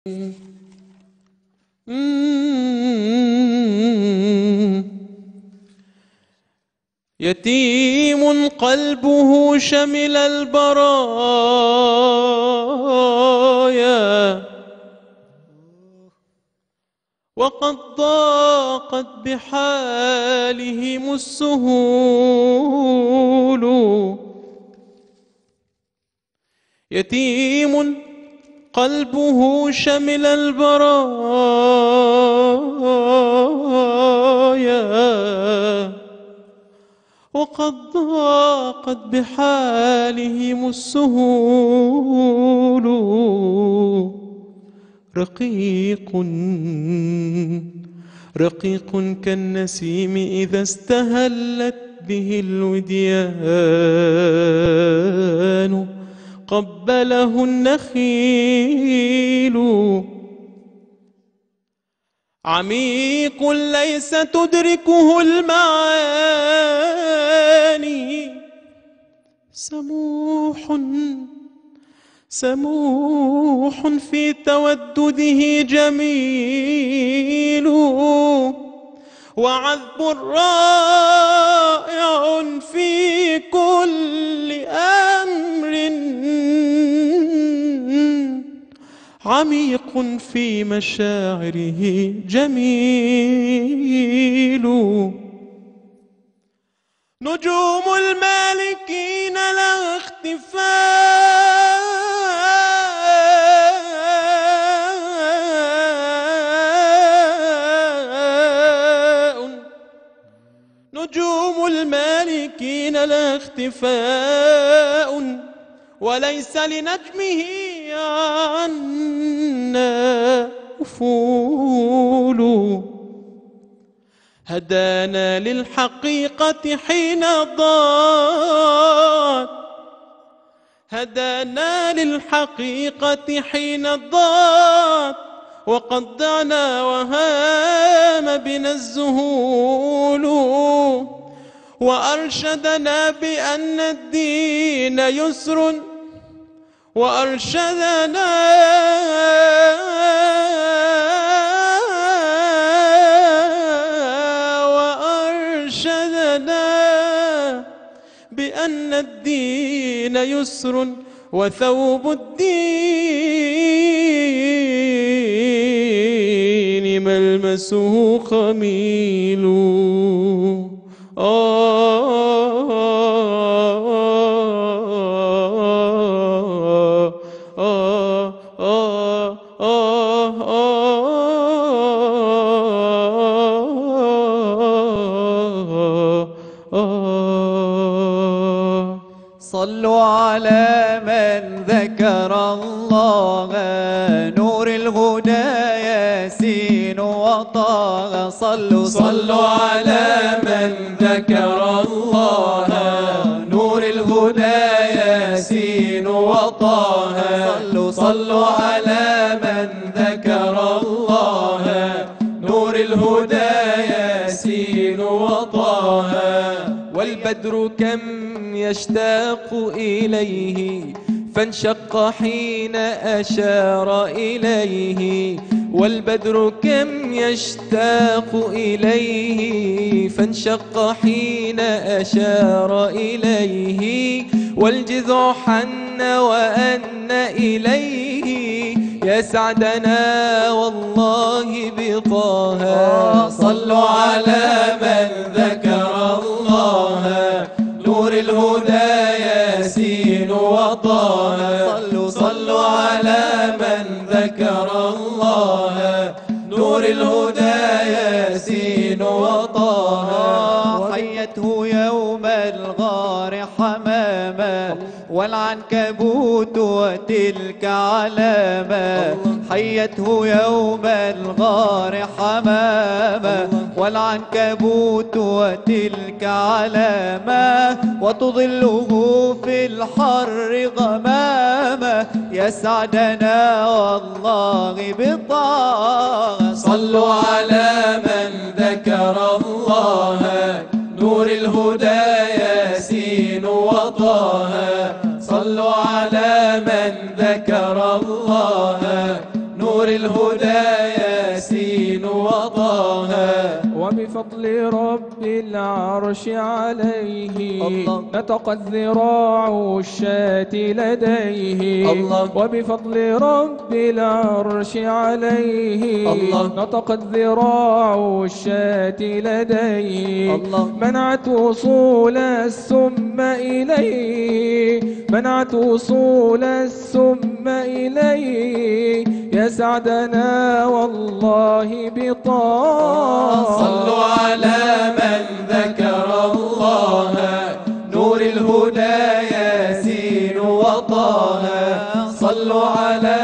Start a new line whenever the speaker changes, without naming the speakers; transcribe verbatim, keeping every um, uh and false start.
يتيم قلبه شمل البرايا وقد ضاقت بحالهم السهول. يتيم قلبه شمل البرايا وقد ضاقت بحالهم السهول. رقيق رقيق كالنسيم إذا استهلت به الوديان قبله النخيل. عميق ليس تدركه المعاني سموح سموح في تودده جميل. وعذب رائع في كل أمر عميق في مشاعره جميل. نجوم المالكين لا اختفاء نجوم المالكين لا اختفاء وليس لنجمه عنا أفول. هدانا للحقيقة حين ضاق هدانا للحقيقة حين ضاق وقد ضعنا وهام بنا الذهول. وأرشدنا بأن الدين يسر وأرشدنا وأرشدنا بأن الدين يسر وثوب الدين ملمسه خميل.
صلوا على من ذكر الله نور الهدى ياسين وطه. صلوا
صلوا على من ذكر الله نور الهدى ياسين وطه.
صلوا
صلوا على من ذكر الله نور الهدى ياسين وطه. والبدر كم يشتاق إليه فانشق حين أشار إليه. والبدر كم يشتاق إليه فانشق حين أشار إليه. والجذع حن وأن إليه يسعدنا والله بطه. صلوا على من ذكر الله نور الهدى ياسين وطه.
صلوا
صلوا على من ذكر الله نور الهدى ياسين وطه.
حيته يوم الغار حمامة والعنكبوت وتلك علامة. حيته يوم الغار حمامة والعنكبوت وتلك علامة. وتظله في الحر غمامة يسعدنا والله بطاعة.
صلوا على من ذكر الله نور الهدى ياسين وطه. صلوا على من ذكر الله نور الهدى ياسين وطه.
وبفضل رب العرش عليه
الله.
نطقت ذراع الشاة لديه.
الله.
وبفضل رب العرش عليه
الله.
نطقت ذراع الشاة لديه.
الله.
منعت وصول السم إليه منعت وصول السم إليه يا سعدنا والله بطاعة.
صلوا على من ذكر الله نور الهدى ياسين وطه. صلوا على